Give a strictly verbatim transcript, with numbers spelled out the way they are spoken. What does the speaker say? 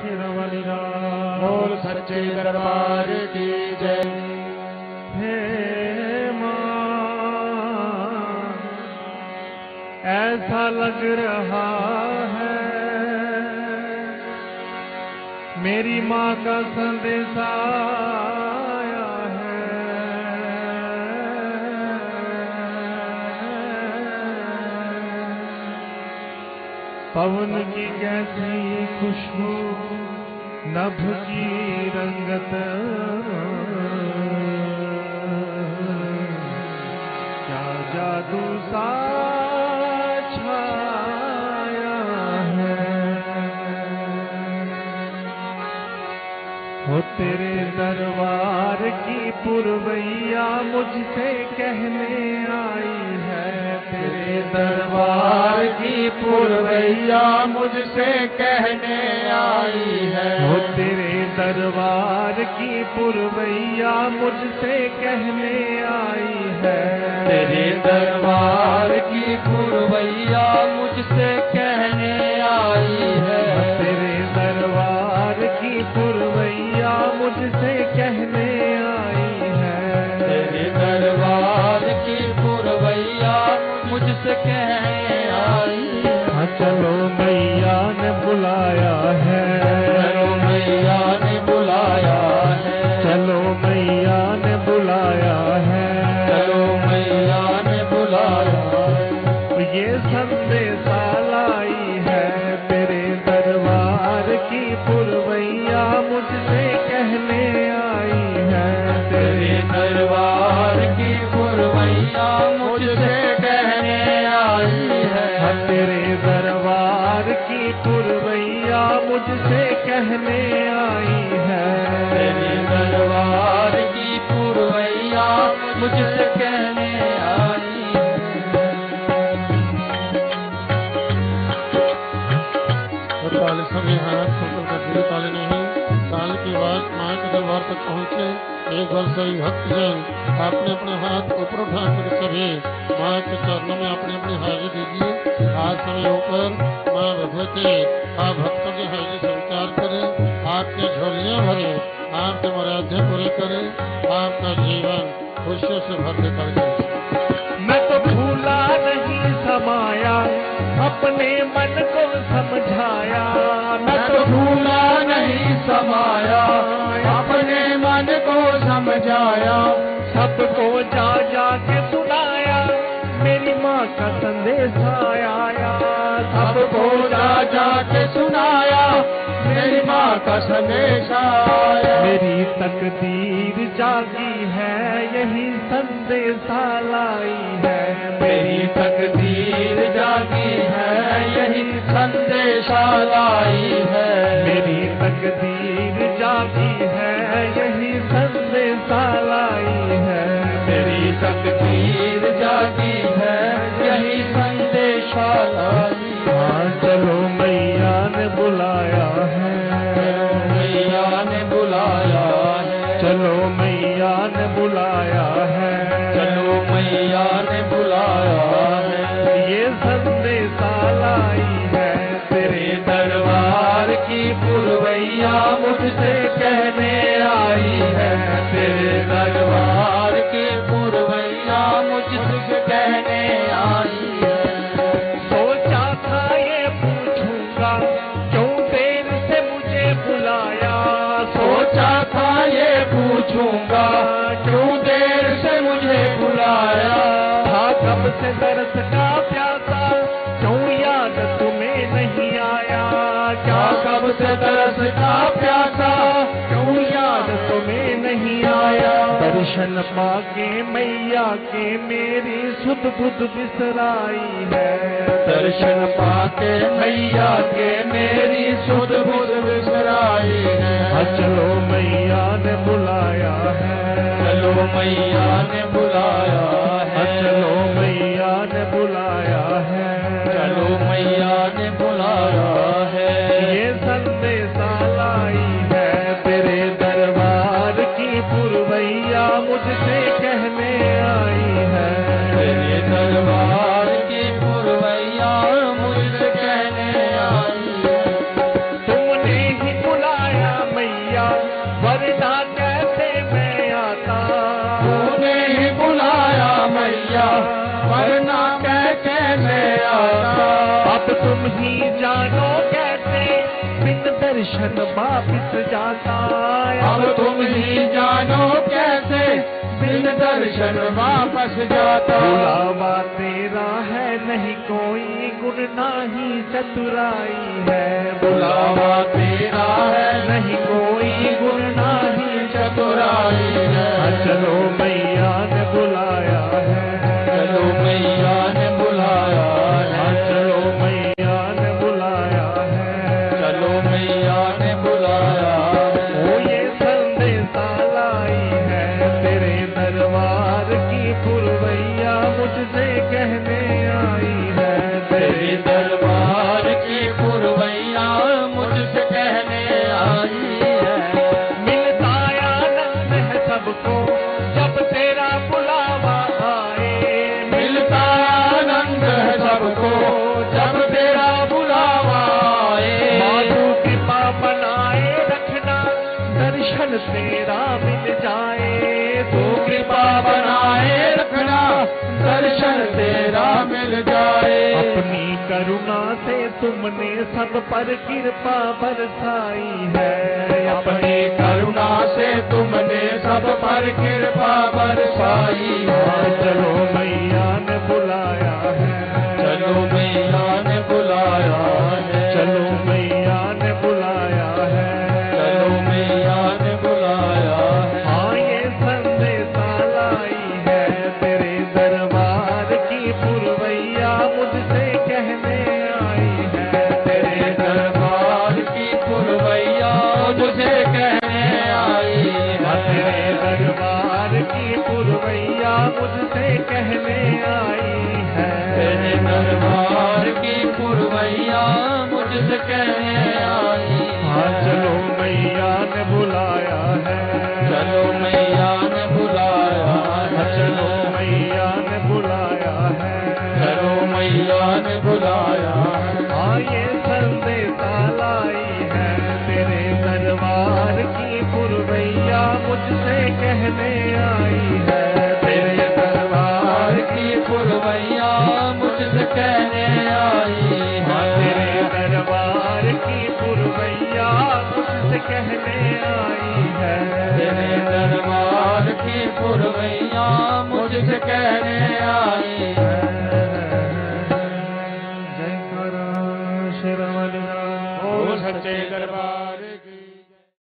शेरावाली राम। बोल सच्चे दरबार की जय। हे माँ ऐसा लग रहा है मेरी माँ का संदेशा आया है। पवन की कैसी खुशबू नभ की रंगत क्या जादू सा छाया है। हो तेरे दरबार की पुरवैया मुझसे कहने आई है। तेरे दरबार की पुरवैया मुझसे कहने आई है। हो तेरे दरबार की पुरवैया मुझसे कहने आई है। तेरे दरबार की पुरवैया मुझसे कहने आई है। तेरे दरबार की पुरवैया मुझसे कहने आई है। तेरे दरबार की पुरवैया मुझसे कहने आई है। हाँ चलो मैया ने बुलाया है। चलो मैया ने बुलाया है। चलो मैया ने बुलाया है। चलो मैया ने बुलाया है। ये संदेशा लाई है तेरे दरबार की पुरवैया मुझसे कहने आई है। तेरे दरबार की पुरवैया मुझसे कहने आई है। तेरे दरबार की पुरवैया मुझसे कहने आई है। तेरे दरबार की पुरवैया मुझसे कहने आई है। ताले सभी हाथ खोल कर धीरे ताले नहीं ताल की आवाज माँ के दरबार तक पहुँचे। एक बार सभी भक्तजन अपने अपने हाथ ऊपर उठाकर सभी माँ के चरणों में अपनी अपनी हाजिरी दीजिए। हाथ समय ऊपर माँ भगवती आप भक्तों की हाजिरी स्वीकार करें। आपकी झोलियाँ भरे आपके मर्यादा पूरे करें। आपका जीवन खुशियों से भर कर जाए। मैं तो भूला नहीं समाया अपने मन को समझाया। मैं तो भूला नहीं समाया अपने मन को समझाया। सबको जा जा के सुनाया मेरी माँ का संदेश आया। सबको जा जा के सुनाया मेरी माँ का संदेश आया। मेरी तकदीर जागी है यही संदेशा लाई है। मेरी तकदीर जागी है यही संदेशा लाई है। मेरी तकदीर जागी है यही संदेशा लाई है। मेरी तकदीर जागी है यही संदेशा लाई है। हाँ चलो मैया ने बुलाया है। मैया ने बुलाया है। चलो मैया ने बुलाया है। चलो मैया ने बुलाया है। ये संदेशा लाई है तेरे दरबार की पुरवैया मुझसे कहने आई है। तेरे दरबार की पुरवैया मुझसे कहने आई है। सोचा था ये पूछूंगा क्यों देर से मुझे बुलाया। सोचा था ये पूछूंगा क्यों देर से मुझे बुलाया। था कब से दर्द का प्यासा क्यों याद तुम्हें नहीं आया। क्या कब से तरस का प्यासा क्यों याद तुम्हें नहीं आया। दर्शन पाके मैया के मेरी सुध बुध बिसराई है। दर्शन पाके मैया के मेरी सुध बुध बिसराई है। हाँ चलो मैया ने बुलाया है। चलो मैया ने बुलाया है। चलो मैया ने बुलाया है। चलो मैया ने बुलाया है। ये संदेशा लाई है तेरे दरबार की पुरवैया मुझसे कहने आई है। तेरे दरबार की पुरवैया मुझसे कहने आई है। तुमने ही बुलाया ही जानो कैसे बिन दर्शन वापिस जाता। अब तुम ही जानो कैसे बिन दर्शन वापस जाता। बुलावा तेरा है नहीं कोई गुण नाही चतुराई है। बुलावा तेरा है नहीं कोई गुण नाही चतुराई है। चलो मैया ने बुलाया है। चलो मैया ने बुलाया है। चलो मैया ने बुलाया है। चलो मैया ने बुलाया है। ओ ये संदेशा लाई है तेरे दरबार की पुरवैया मुझसे कहने आई है। तेरे दरबार की पुरवैया मुझसे कहने आई है। मिलता आनंद है सबको जब तेरा बुलावा आए। मिलता आनंद है सबको जब तेरा बुलावा आए। माधु कृपा बनाए रखना दर्शन तेरा मिल जाए। तू कृपा बनाए रखना दर्शन तेरा मिल जाए। अपनी करुणा से तुमने सब पर कृपा बरसाई है। अपनी करुणा से तुमने सब पर कृपा बरसाई है। चलो मैया ने बुलाया है। चलो मैया ने बुलाया है। चलो मैया ने बुलाया है। चलो मैया ने बुलाया है। हाँ ये संदेशा लाई है तेरे दरबार की पुरवैया मुझसे कहने आई है। तेरे दरबार की पुरवैया मुझे कहने आई हाँ, है। तेरे दरबार की पुरवैया मुझसे कहने आई है। तेरे दरबार की पुरवैया मुझसे कहने आई हाँ है। चलो मैया ने बुलाया है। चलो मैया ने बुलाया हाँ, है। चलो मैया ने बुलाया है। चलो मैया ने बुलाया है। हाँ ये संदेशा लाई है तेरे दरबार की पुरवैया मुझसे कहने आई है। तेरे दरबार की पुरवैया मुझसे कहने आई हाँ है। तेरे दरबार की पुरवैया मुझसे कहने आई है। तेरे दरबार की पुरवैया मुझसे कहने आई है। जय करो शेरवाली ओ सच्चे दरबार की